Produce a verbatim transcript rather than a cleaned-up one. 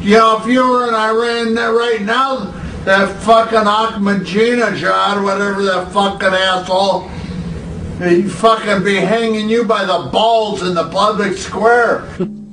You know, if you were in Iran right now, that fucking Ahmadinejad, whatever that fucking asshole, he'd fucking be hanging you by the balls in the public square.